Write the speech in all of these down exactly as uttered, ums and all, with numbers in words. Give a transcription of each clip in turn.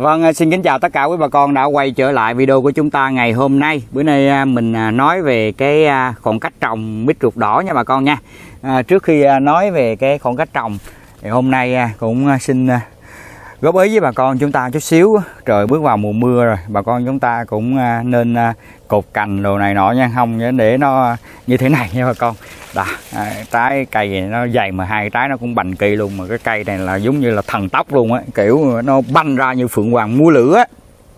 Vâng, xin kính chào tất cả quý bà con đã quay trở lại video của chúng ta ngày hôm nay. Bữa nay mình nói về cái khoảng cách trồng mít ruột đỏ nha bà con nha. À, trước khi nói về cái khoảng cách trồng thì hôm nay cũng xin góp ý với bà con chúng ta chút xíu. Trời bước vào mùa mưa rồi, bà con chúng ta cũng nên cột cành đồ này nọ nha, không để nó như thế này nha bà con. Đó, trái cây này nó dày mà hai trái nó cũng bành kỳ luôn, mà cái cây này là giống như là thần tốc luôn á, kiểu nó banh ra như phượng hoàng múa lửa á.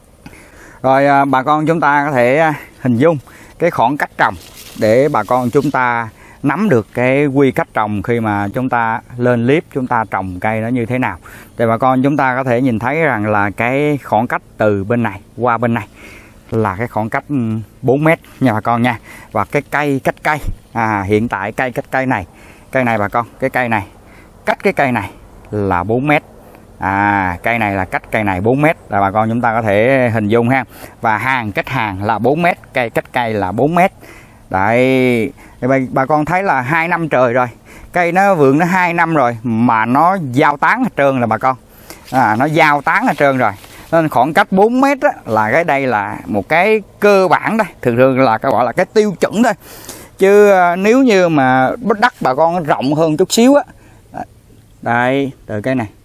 Rồi bà con chúng ta có thể hình dung cái khoảng cách trồng để bà con chúng ta nắm được cái quy cách trồng khi mà chúng ta lên clip chúng ta trồng cây nó như thế nào. Thì bà con chúng ta có thể nhìn thấy rằng là cái khoảng cách từ bên này qua bên này là cái khoảng cách bốn mét nha bà con nha. Và cái cây cách cây à, hiện tại cây cách cây này, cây này bà con, cái cây này cách cái cây này là bốn mét. À, cây này là cách cây này bốn mét, là bà con chúng ta có thể hình dung ha. Và hàng cách hàng là bốn mét, cây cách cây là bốn mét. Đấy, thì bà, bà con thấy là hai năm trời rồi, cây nó vườn nó hai năm rồi mà nó giao tán hết trơn là bà con. À, nó giao tán hết trơn rồi. Nên khoảng cách bốn mét á, là cái đây là một cái cơ bản đây, thường thường là cái gọi là cái tiêu chuẩn thôi. Chứ nếu như mà đất bà con rộng hơn chút xíu á, đây từ cây này,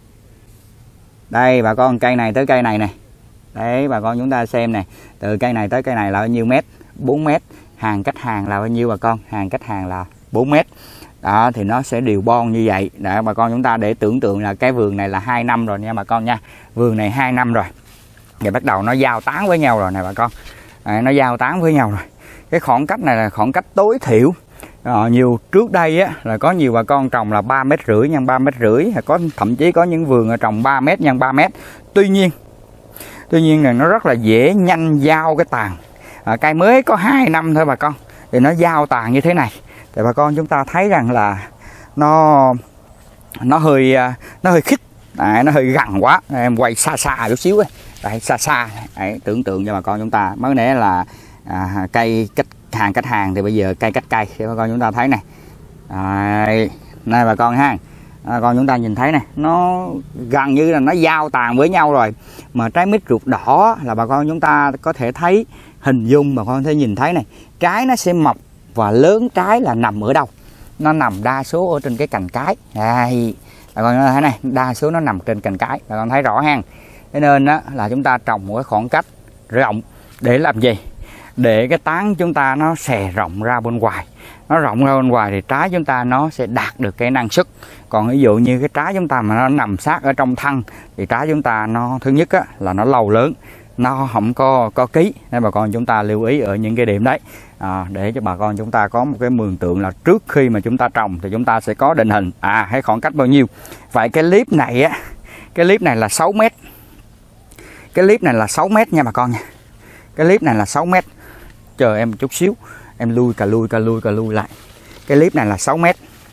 đây bà con, cây này tới cây này này, đấy bà con chúng ta xem này, từ cây này tới cây này là bao nhiêu mét? bốn mét. Hàng cách hàng là bao nhiêu bà con? Hàng cách hàng là bốn mét. Đó, thì nó sẽ đều bon như vậy. Để bà con chúng ta để tưởng tượng là cái vườn này là hai năm rồi nha bà con nha. Vườn này hai năm rồi. Và bắt đầu nó giao tán với nhau rồi nè bà con. Đấy, nó giao tán với nhau rồi. Cái khoảng cách này là khoảng cách tối thiểu. Ờ, nhiều trước đây á là có nhiều bà con trồng là ba mét rưỡi nhân ba mét rưỡi, có thậm chí có những vườn trồng ba mét nhân ba mét. Tuy nhiên Tuy nhiên là nó rất là dễ nhanh giao cái tàn. À, cây mới có hai năm thôi bà con thì nó giao tàn như thế này, thì bà con chúng ta thấy rằng là nó nó hơi nó hơi khít, à, nó hơi gần quá. Em quay xa xa chút xíu ấy. Đấy, xa xa. Đấy, tưởng tượng cho bà con chúng ta mới nãy là à, cây cách hàng cách hàng thì bây giờ cây cách cây thì bà con chúng ta thấy này. Đấy, này bà con ha, à, con chúng ta nhìn thấy này, nó gần như là nó giao tàn với nhau rồi. Mà trái mít ruột đỏ là bà con chúng ta có thể thấy, hình dung bà con thể nhìn thấy này, trái nó sẽ mọc và lớn trái là nằm ở đâu? Nó nằm đa số ở trên cái cành cái. Đây, bà con thấy này, đa số nó nằm trên cành cái, bà con thấy rõ ha. Thế nên đó là chúng ta trồng một cái khoảng cách rộng để làm gì? Để cái tán chúng ta nó xè rộng ra bên ngoài. Nó rộng ra bên ngoài thì trái chúng ta nó sẽ đạt được cái năng suất. Còn ví dụ như cái trái chúng ta mà nó nằm sát ở trong thân thì trái chúng ta nó thứ nhất á, là nó lâu lớn, nó không có có ký. Nên bà con chúng ta lưu ý ở những cái điểm đấy, à, để cho bà con chúng ta có một cái mường tượng là trước khi mà chúng ta trồng thì chúng ta sẽ có định hình à hay khoảng cách bao nhiêu. Vậy cái clip này á, cái clip này là sáu mét. Cái clip này là sáu mét nha bà con nha. Cái clip này là sáu mét. Chờ em một chút xíu, em lui cà lui cà lui cà lui lại. Cái clip này là sáu mét.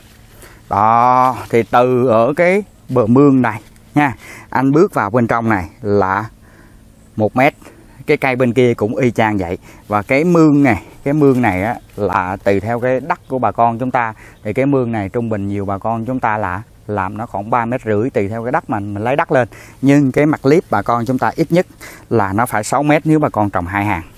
Đó, thì từ ở cái bờ mương này nha, anh bước vào bên trong này là một mét. Cái cây bên kia cũng y chang vậy. Và cái mương này, cái mương này á, là tùy theo cái đất của bà con chúng ta. Thì cái mương này trung bình nhiều bà con chúng ta là làm nó khoảng ba mét rưỡi tùy theo cái đất mà mình lấy đất lên. Nhưng cái mặt clip bà con chúng ta ít nhất là nó phải sáu mét nếu bà con trồng hai hàng.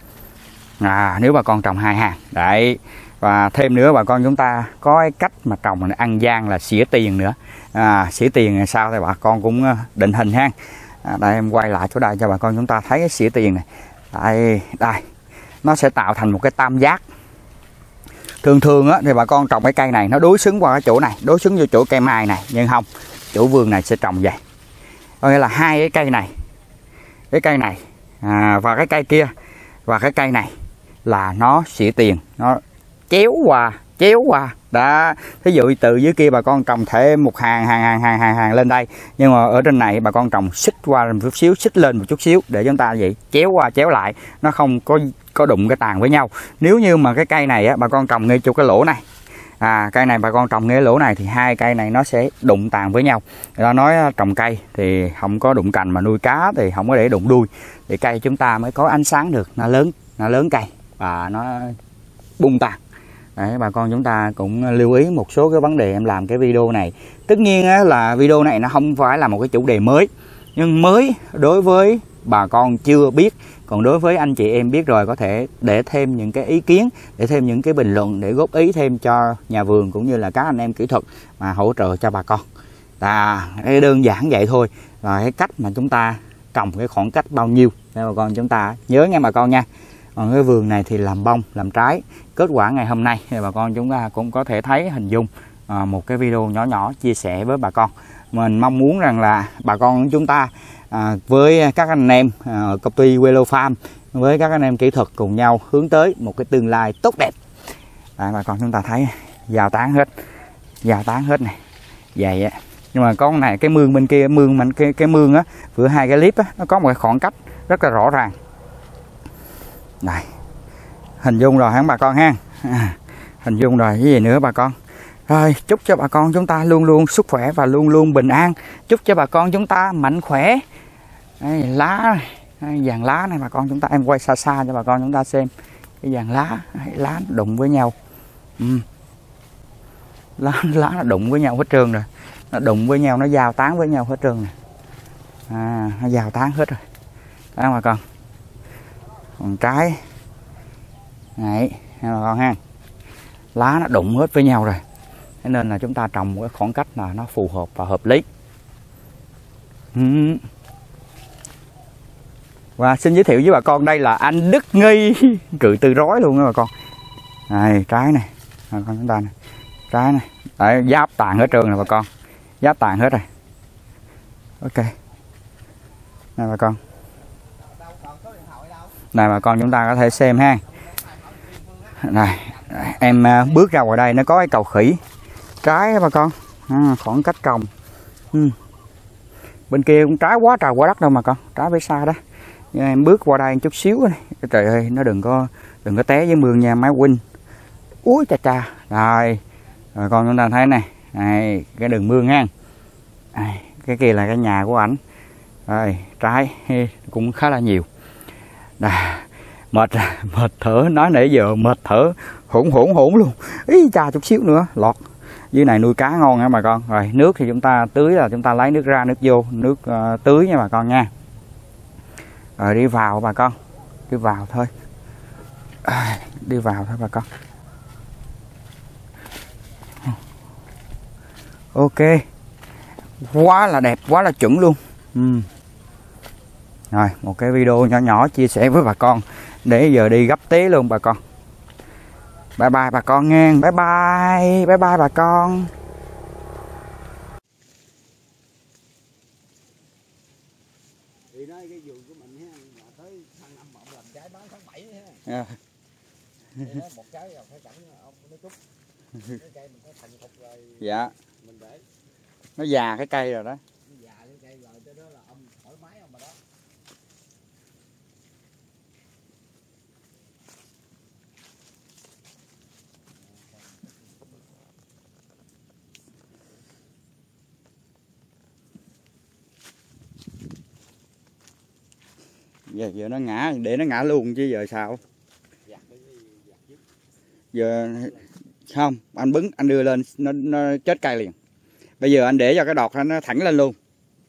À, nếu bà con trồng hai hàng. Đấy. Và thêm nữa bà con chúng ta có cái cách mà trồng mình ăn gian là xỉa tiền nữa. À, xỉa tiền là sao thì bà con cũng định hình ha. À, đây em quay lại chỗ đây cho bà con chúng ta thấy cái xỉa tiền này. Đây, đây. Nó sẽ tạo thành một cái tam giác. Thường thường á, thì bà con trồng cái cây này nó đối xứng qua cái chỗ này, đối xứng vô chỗ cây mai này, nhưng không, chỗ vườn này sẽ trồng vậy. Có nghĩa là hai cái cây này, cái cây này à, và cái cây kia và cái cây này là nó xỉa tiền, nó chéo qua, chéo qua. Đó, thí dụ từ dưới kia bà con trồng thêm một hàng hàng hàng hàng hàng hàng lên đây, nhưng mà ở trên này bà con trồng xích qua một chút xíu, xích lên một chút xíu để chúng ta vậy chéo qua chéo lại, nó không có có đụng cái tàn với nhau. Nếu như mà cái cây này á, bà con trồng ngay chỗ cái lỗ này, à cây này bà con trồng ngay lỗ này thì hai cây này nó sẽ đụng tàn với nhau. Người ta nói trồng cây thì không có đụng cành mà nuôi cá thì không có để đụng đuôi, thì cây chúng ta mới có ánh sáng được, nó lớn, nó lớn cây và nó bung tàn. Đấy, bà con chúng ta cũng lưu ý một số cái vấn đề em làm cái video này. Tất nhiên là video này nó không phải là một cái chủ đề mới, nhưng mới đối với bà con chưa biết. Còn đối với anh chị em biết rồi có thể để thêm những cái ý kiến, để thêm những cái bình luận để góp ý thêm cho nhà vườn cũng như là các anh em kỹ thuật mà hỗ trợ cho bà con. Là cái đơn giản vậy thôi, là cái cách mà chúng ta trồng cái khoảng cách bao nhiêu để bà con chúng ta nhớ nha bà con nha. Còn cái vườn này thì làm bông làm trái, kết quả ngày hôm nay thì bà con chúng ta cũng có thể thấy hình dung à, một cái video nhỏ nhỏ chia sẻ với bà con. Mình mong muốn rằng là bà con chúng ta à, với các anh em ở công ty Welo Farm, với các anh em kỹ thuật cùng nhau hướng tới một cái tương lai tốt đẹp. Đấy, bà con chúng ta thấy giao tán hết, giao tán hết này, vậy á. Nhưng mà con này cái mương bên kia, mương mình cái cái mương á, giữa hai cái clip á, nó có một cái khoảng cách rất là rõ ràng. Này, hình dung rồi hả bà con ha, à, hình dung rồi, cái gì nữa bà con. Rồi, chúc cho bà con chúng ta luôn luôn sức khỏe và luôn luôn bình an. Chúc cho bà con chúng ta mạnh khỏe. Đây, lá này, dàn lá này bà con chúng ta, em quay xa xa cho bà con chúng ta xem cái dàn lá, lá nó đụng với nhau. Ừ. Lá lá nó đụng với nhau hết trơn rồi, nó đụng với nhau, nó giao tán với nhau hết trơn nè. À, nó giao tán hết rồi. Đó bà con. Còn trái này bà con ha, lá nó đụng hết với nhau rồi, thế nên là chúng ta trồng một cái khoảng cách là nó phù hợp và hợp lý. Ừ. Và xin giới thiệu với bà con, đây là anh Đức Nghi, cự từ rối luôn đó bà con. Này trái này bà con chúng ta này, trái này đấy, giáp tàn hết trơn này bà con, giáp tàn hết rồi. Ok này bà con, này bà con chúng ta có thể xem ha. Này em bước ra ngoài đây nó có cái cầu khỉ trái đó bà con, à, khoảng cách trồng. Ừ. Bên kia cũng trái quá trời quá đất đâu mà con, trái bên xa đó. Nhưng em bước qua đây một chút xíu này, trời ơi nó đừng có đừng có té với mương nha máy huynh. Úi cha cha. Rồi rồi con chúng ta thấy này, này cái đường mương ha, này, cái kia là cái nhà của ảnh. Rồi trái cũng khá là nhiều. Đà, mệt mệt thở, nói nãy giờ mệt thở hỗn hỗn hỗn luôn. Ý cha chút xíu nữa lọt. Dưới này nuôi cá ngon nha bà con. Rồi nước thì chúng ta tưới là chúng ta lấy nước ra nước vô, nước uh, tưới nha bà con nha. Rồi đi vào bà con, đi vào thôi, à, đi vào thôi bà con. Ok, quá là đẹp, quá là chuẩn luôn. Ừ. Rồi một cái video nhỏ nhỏ chia sẻ với bà con để giờ đi gấp tí luôn bà con. Bye bye bà con nghe, bye bye, bye bye bà con. Thì nói cái vườn của mình ha, mà tới tháng năm mà ông làm trái bán tháng bảy ha. Yeah. Thì đó, một trái rồi phải cảnh ông nó trúc. Cái cây mình có thành cục rồi. Dạ. Mình để. Nó già cái cây rồi đó. Nó già cái cây rồi, tới đó là ông thoải mái ông mà đó. Giờ giờ nó ngã, để nó ngã luôn chứ giờ sao? Giờ không, anh bứng anh đưa lên nó nó chết cây liền. Bây giờ anh để cho cái đọt nó thẳng lên luôn.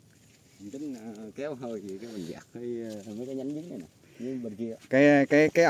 Mình tính uh, kéo hơi gì cái mình giặt cái mấy cái nhánh dính này nè, như bên kia. Cái cái cái